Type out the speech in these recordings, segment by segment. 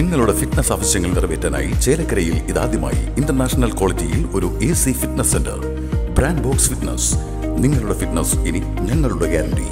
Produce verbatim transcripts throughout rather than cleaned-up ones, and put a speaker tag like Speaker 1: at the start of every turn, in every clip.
Speaker 1: നിങ്ങളുടെ ഫിറ്റ്നസ് ആവശ്യങ്ങൾ നിറവേറ്റാനായി ചേലക്കരയിൽ ഇതാദ്യമായി ഇന്റർനാഷണൽ ക്വാളിറ്റിയിൽ ഒരു A C fitness centre. Brand box fitness. നിങ്ങളുടെ ഫിറ്റ്നസ് ഇനി ഞങ്ങളുടെ ഗ്യാരണ്ടി.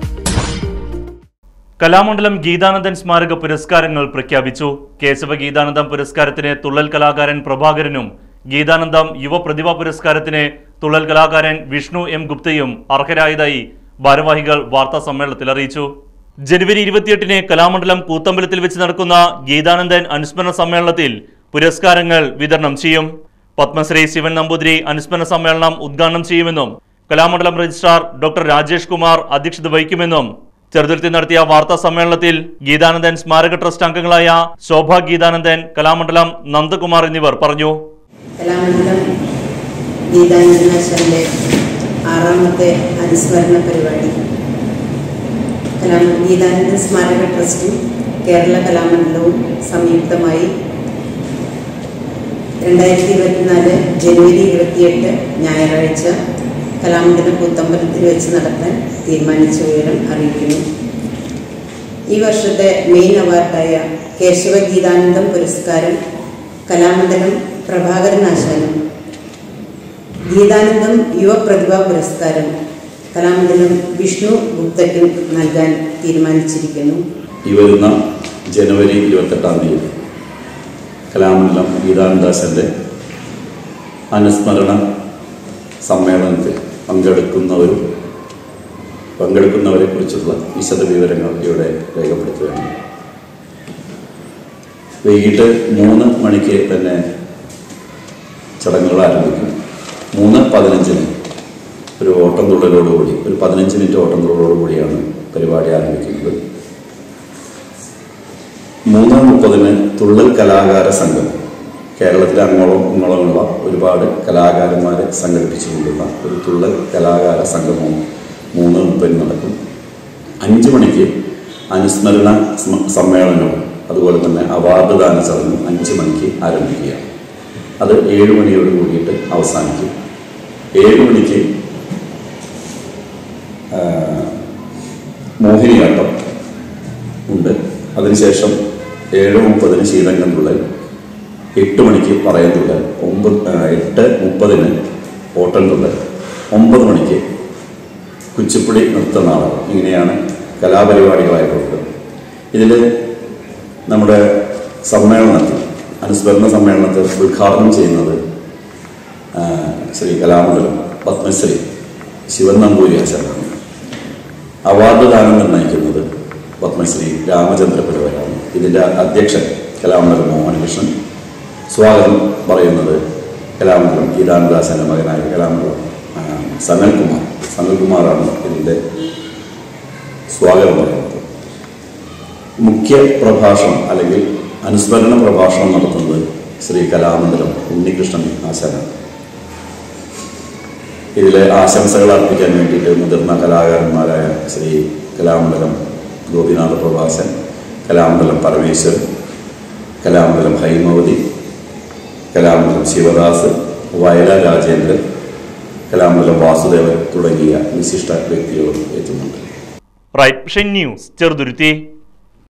Speaker 2: കലാമണ്ഡലം ഗീതാനന്ദൻ സ്മാരക പുരസ്കാരങ്ങൾ പ്രഖ്യാപിച്ചു. കേശവ ഗീതാനന്ദം പുരസ്കാരത്തിന് തുള്ളൽ കലാകാരൻ പ്രഭാകരനും ഗീതാനന്ദം യുവ പ്രതിഭാ പുരസ്കാരത്തിന് തുള്ളൽ കലാകാരൻ വിഷ്ണു എം ഗുപ്തയും അർഹരായതായി ഭാരവാഹികൾ വാർത്താ സമ്മേളനത്തിൽ അറിയിച്ചു. ജനുവരി ഇരുപത്തിയെട്ടിന് കലാമണ്ഡലം കൂത്തമ്പലത്തിൽ വെച്ച് നടക്കുന്ന ഗീതാനന്ദൻ അനുസ്മരണ സമ്മേളനത്തിൽ പുരസ്കാരങ്ങൾ വിതരണം ചെയ്യും. പത്മശ്രീ ശിവൻ നമ്പൂതിരി അനുസ്മരണ സമ്മേളനം ഉദ്ഘാടനം ചെയ്യുമെന്നും കലാമണ്ഡലം രജിസ്ട്രാർ ഡോക്ടർ രാജേഷ് കുമാർ അധ്യക്ഷത വഹിക്കുമെന്നും ചെറുതുരുത്തി നടത്തിയ വാർത്താ സമ്മേളനത്തിൽ ഗീതാനന്ദൻ സ്മാരക ട്രസ്റ്റ് അംഗങ്ങളായ ശോഭ ഗീതാനന്ദൻ, കലാമണ്ഡലം നന്ദകുമാർ എന്നിവർ പറഞ്ഞു.
Speaker 3: കലാമണ്ഡലം ഗീതാനന്ദനാശാന്റെ ആറാമത്തെ അനുസ്മരണ പരിപാടി കലാമണ്ഡലം ഗീതാനന്ദൻ സ്മാരക ട്രസ്റ്റും കേരള കലാമണ്ഡലവും സംയുക്തമായി രണ്ടായിരത്തി ഇരുപത്തിനാല് ജനുവരി ഇരുപത്തിയെട്ട് ഞായറാഴ്ച കലാമണ്ഡലം കൂത്തമ്പലത്തിൽ വെച്ച് നടത്താൻ തീരുമാനിച്ച വിവരം അറിയിക്കുന്നു. ഈ വർഷത്തെ മെയിൻ അവാർഡായ കേശവ ഗീതാനന്ദം പുരസ്കാരം കലാമണ്ഡലം പ്രഭാകരൻ ആശാനും ഗീതാനന്ദം യുവ പ്രതിഭാ പുരസ്കാരം കലാമണ്ഡലം വിഷ്ണു ഗുപ്തയ്ക്കും നൽകാൻ തീരുമാനിച്ചിരിക്കുന്നു.
Speaker 4: ഈ വരുന്ന ജനുവരി ഇരുപത്തെട്ടാം തീയതി കലാമണ്ഡലം ഗീതാനന്ദാശൻ്റെ അനുസ്മരണ സമ്മേളനത്തിൽ പങ്കെടുക്കുന്നവരും പങ്കെടുക്കുന്നവരെ കുറിച്ചുള്ള വിശദ വിവരങ്ങൾ ഇവിടെ രേഖപ്പെടുത്തുകയാണ്. വൈകിട്ട് മൂന്ന് മണിക്ക് തന്നെ ചടങ്ങുകൾ ആരംഭിക്കും. മൂന്ന് പതിനഞ്ചിന് ഒരു ഓട്ടം തുള്ളലോടുകൂടി ഒരു പതിനഞ്ച് മിനിറ്റ് ഓട്ടം തുള്ളലോടുകൂടിയാണ് പരിപാടി ആരംഭിക്കുന്നത്. മൂന്ന് മുപ്പതിന് തുള്ളൽ കലാകാര സംഘം, കേരളത്തിലെ അങ്ങോളം ഇങ്ങോളമുള്ള ഒരുപാട് കലാകാരന്മാരെ സംഘടിപ്പിച്ചുകൊണ്ടുള്ള ഒരു തുള്ളൽ കലാകാര സംഗമവും മൂന്ന് മുപ്പതിന് നടക്കും. അഞ്ച് മണിക്ക് അനുസ്മരണ സമ്മേളനവും അതുപോലെ തന്നെ അവാർഡ് ദാന ചടങ്ങും അഞ്ച് മണിക്ക് ആരംഭിക്കുകയാണ്. അത് ഏഴ് മണിയോട് കൂടിയിട്ട് അവസാനിക്കും. ഏഴ് മണിക്ക് മോഹിനിയാട്ടം ഉണ്ട്. അതിനുശേഷം ഏഴ് മുപ്പതിന് ശീതങ്കം തുള്ളൽ, എട്ട് മണിക്ക് പറയം തുള്ളൽ, ഒമ്പത് എട്ട് മുപ്പതിന് ഓട്ടം തുള്ളൽ, ഒമ്പത് മണിക്ക് കുച്ചിപ്പുടി നൃത്തനാടകം. ഇങ്ങനെയാണ് കലാപരിപാടികളായിട്ടുള്ളത്. ഇതിൽ നമ്മുടെ സമ്മേളനത്തിൽ അനുസ്മരണ സമ്മേളനത്തിൽ ഉദ്ഘാടനം ചെയ്യുന്നത് ശ്രീ കലാമണ്ഡലം പത്മശ്രീ ശിവൻ നമ്പൂതിരി ആശാനാണ്. അവാർഡ് ദാനം നിർണ്ണയിക്കുന്നത് പത്മശ്രീ രാമചന്ദ്ര പിള്ളവരാണ്. ഇതിൻ്റെ അധ്യക്ഷൻ കലാമണ്ഡലം മോഹനകൃഷ്ണൻ. സ്വാഗതം പറയുന്നത് കലാമണ്ഡലം ഗീതാനന്ദാശൻ്റെ മകനായ കലാമണ്ഡലം സനൽകുമാർ സനൽകുമാറാണ് ഇതിൻ്റെ സ്വാഗതം പറയുന്നത്. മുഖ്യ പ്രഭാഷണം അല്ലെങ്കിൽ അനുസ്മരണ പ്രഭാഷണം നടത്തുന്നത് ശ്രീ കലാമണ്ഡലം ഉണ്ണികൃഷ്ണൻ ആശാനാണ്. ഇതിലെ ആശംസകൾ അർപ്പിക്കാൻ വേണ്ടിയിട്ട് മുതിർന്ന കലാകാരന്മാരായ ശ്രീ കലാമണ്ഡലം ഗോപിനാഥ പ്രഭാസൻ, കലാമണ്ഡലം പരമേശ്വരൻ, കലാമണ്ഡലം ഹൈമവതി, കലാമണ്ഡലം ശിവദാസ്, വയല രാജേന്ദ്രൻ, കലാമണ്ഡലം വാസുദേവൻ തുടങ്ങിയ വിശിഷ്ട വ്യക്തികളും എത്തുന്നുണ്ട്.
Speaker 2: Right news Cheruthuruthy.